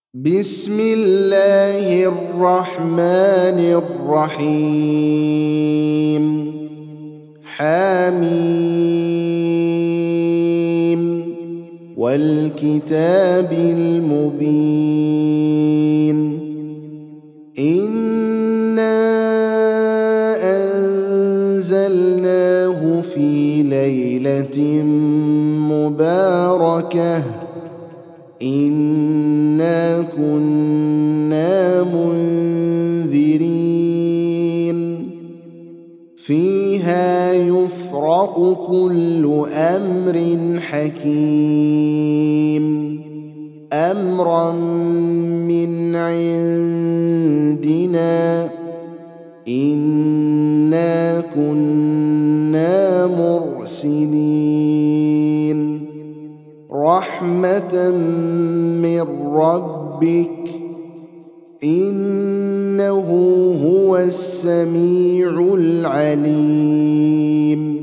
بسم الله الرحمن الرحيم. حميم والكتاب المبين. إنا أنزلناه في ليلة مباركة إنا كنا منذرين فيها يفرق كل أمر حكيم أمرا من عندنا إنا كنا مرسلين رحمة من ربك إنه هو السميع العليم.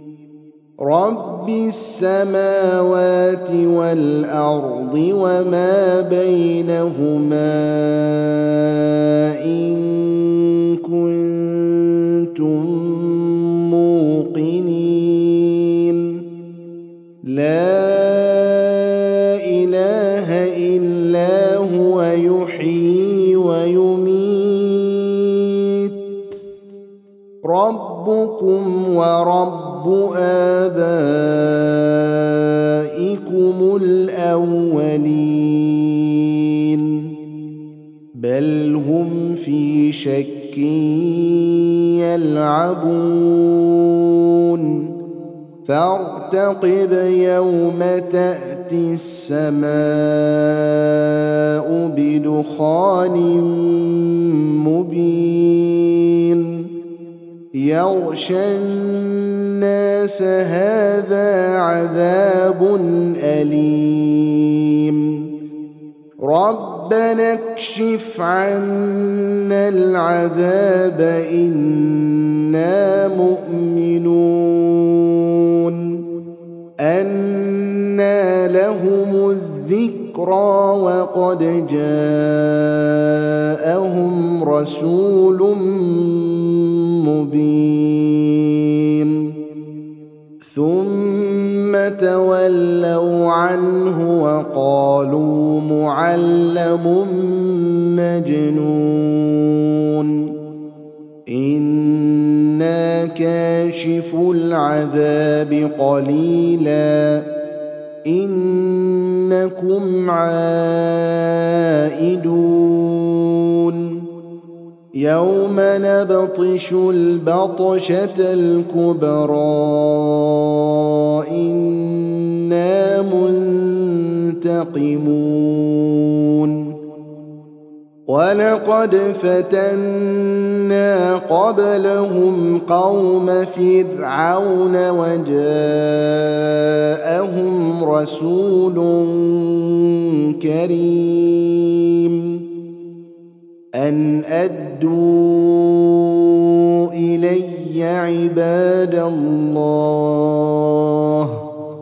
رب السماوات والأرض وما بينهما إن كنتم موقنين لا هو يحيي ويميت ربكم ورب آبائكم الأولين بل هم في شك يلعبون فارتقب يوم تأتي السماء بدخان مبين يغشى الناس هذا عذاب أليم ربنا اكشف عنا العذاب إنا مؤمنون أنى لهم الذكرى وقد جاءهم رسول مبين ثم تولوا عنه وقالوا معلم مجنون إنا كاشف العذاب قليلا إنكم عائدون يوم نبطش البطشة الكبرى إنا منتقمون ولقد فتنا قبلهم قوم فرعون وجاءهم رسول كريم أن أدوا إلي عباد الله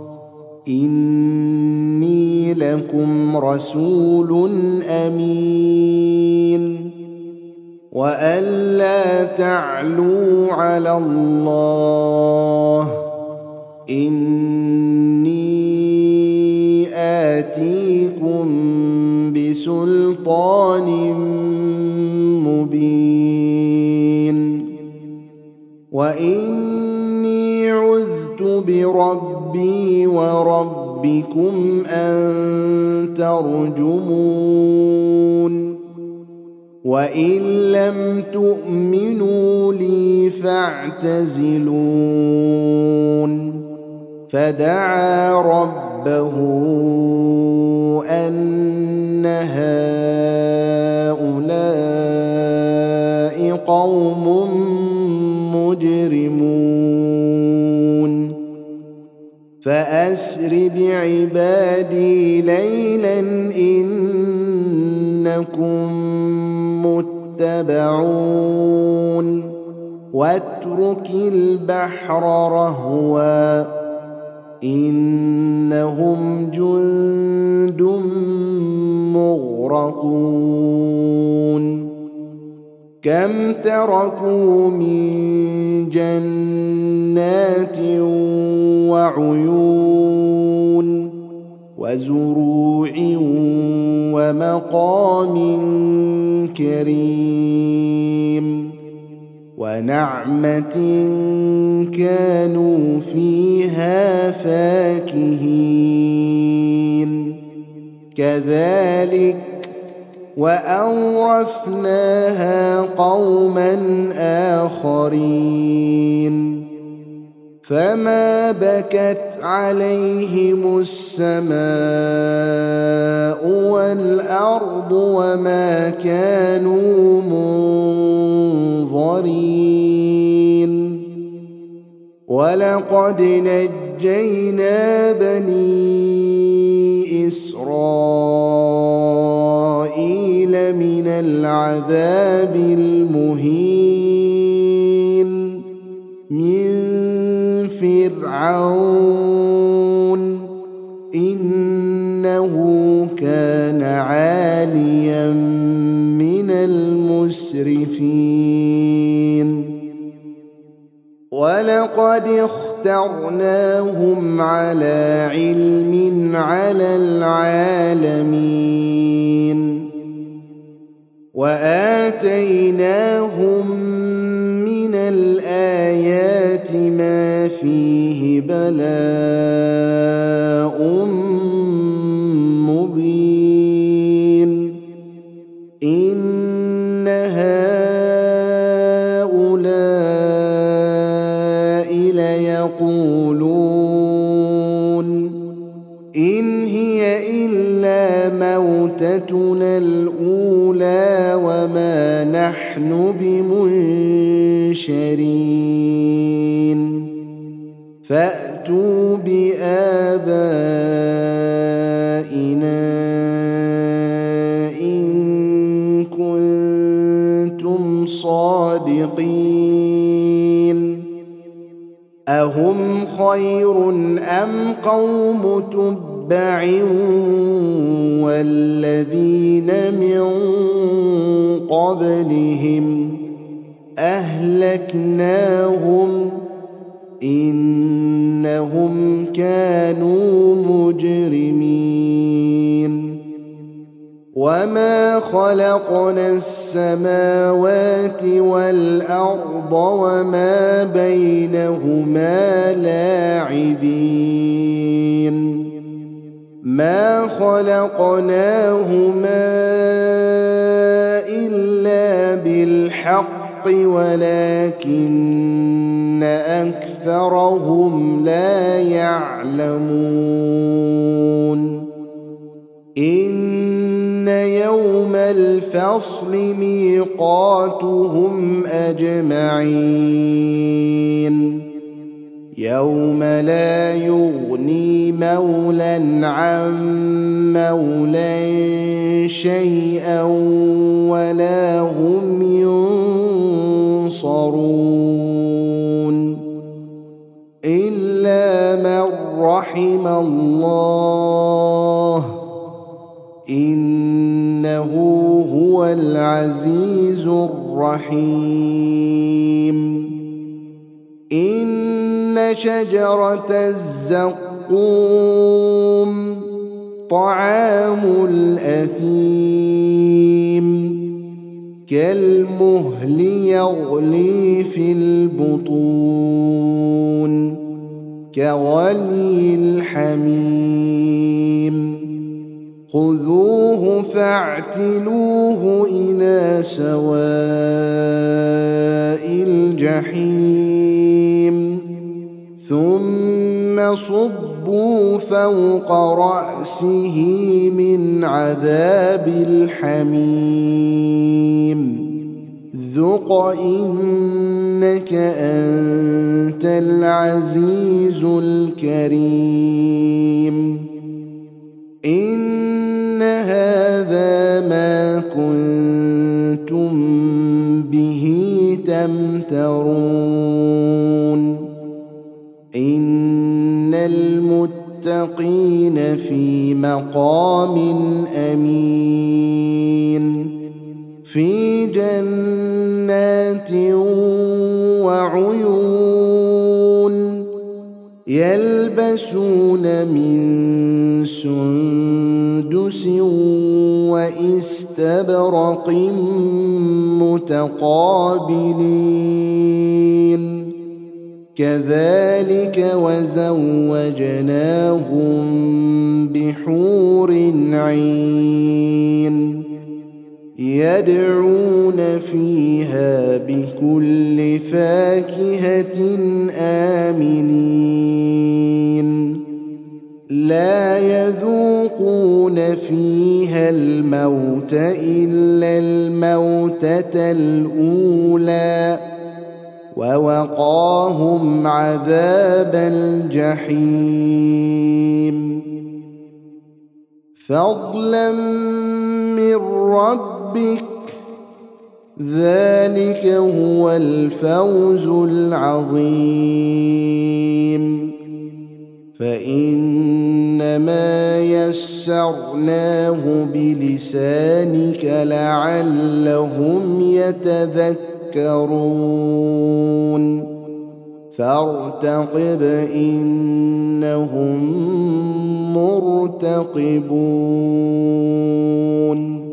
إني لكم رسول أمين وألا تعلوا على الله إني آتيكم بسلطان مبين وإني عذت بربي وربكم أن ترجمون وإن لم تؤمنوا لي فاعتزلون فدعا ربه أن هؤلاء قوم مجرمون فأسر بعبادي ليلا إنكم متبعون واترك البحر رهوا إنهم جند مغرقون كم تركوا من جنات وعيون وزروع ومقام كريم ونعمة كانوا فيها فاكهين كذلك وأورثناها قوما آخرين فما بكت عليهم السماء والأرض وما كانوا منظرين ولقد نجينا بني إسرائيل من العذاب المهين من فرعون إنه كان عاليا من المسرفين ولقد اخترناهم على علم على العالمين وآتيناهم من الآيات ما فيه بلاء مبين إن هؤلاء ليقولون إن هي إلا موتتنا الأولى وما نحن بمنشرين فأتوا بآبائنا إن كنتم صادقين أهم خير أم قوم تبع والذين من قبلهم أهلكناهم إنهم كانوا مجرمين وما خلقنا السماوات والأرض وما بينهما لاعبين ما خلقناهما إلا بالحق ولكن أكثرهم لا يعلمون إن يوم الفصل ميقاتهم أجمعين يوم لا يغني مولى عن مولى شيئا ولا هم ينصرون إلا من رحم الله إنه هو العزيز الرحيم إن شجرة الزقوم طعام الأثيم كالمهل يغلي في البطون كغلي الحميم خذوه فاعتلوه إلى سواء الجحيم ثم صبوا فوق رأسه من عذاب الحميم ذق إنك أنت العزيز الكريم إن هذا ما كنتم به تمترون إن للمتقين في مقام أمين في جنات وعيون يلبسون من سندس واستبرق متقابلين كذلك وزوجناهم بحور عين يدعون فيها بكل فاكهة آمنين لا يذوقون فيها الموت إلا الموتة الأولى ووقاهم عذاب الجحيم فضلا من ربك ذلك هو الفوز العظيم فإنما يسرناه بلسانك لعلهم يتذكرون فارتقب إنهم مرتقبون